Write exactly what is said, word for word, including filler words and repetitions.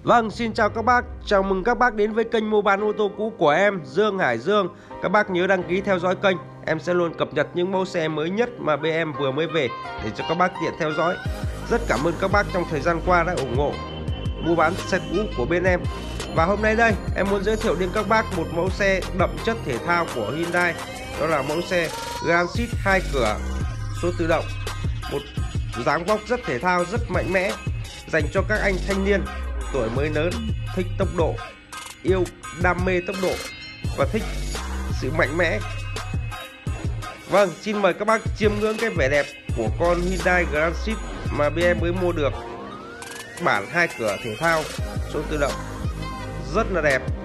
Vâng, xin chào các bác, chào mừng các bác đến với kênh mua bán ô tô cũ của em Dương Hải Dương. Các bác nhớ đăng ký theo dõi kênh, em sẽ luôn cập nhật những mẫu xe mới nhất mà bên em vừa mới về để cho các bác tiện theo dõi. Rất cảm ơn các bác trong thời gian qua đã ủng hộ mua bán xe cũ của bên em. Và hôm nay đây, em muốn giới thiệu đến các bác một mẫu xe đậm chất thể thao của Hyundai. Đó là mẫu xe Grand Seat hai cửa số tự động. Một dáng vóc rất thể thao, rất mạnh mẽ, dành cho các anh thanh niên tuổi mới lớn, thích tốc độ, yêu đam mê tốc độ và thích sự mạnh mẽ. Vâng, xin mời các bác chiêm ngưỡng cái vẻ đẹp của con Hyundai Grand Seat mà bên em mới mua được. Bản hai cửa thể thao số tự động rất là đẹp.